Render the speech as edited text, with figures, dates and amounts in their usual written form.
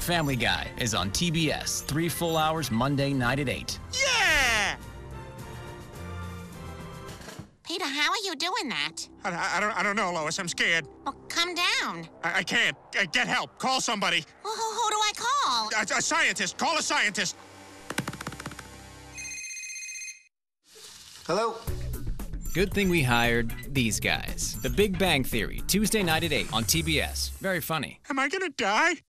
Family Guy is on TBS 3 full hours Monday night at 8. Yeah! Peter, how are you doing that? I don't know, Lois. I'm scared. Well, come down. I can't. Get help. Call somebody. Well, who do I call? A scientist. Call a scientist. Hello? Good thing we hired these guys. The Big Bang Theory, Tuesday night at 8 on TBS. Very funny. Am I gonna die?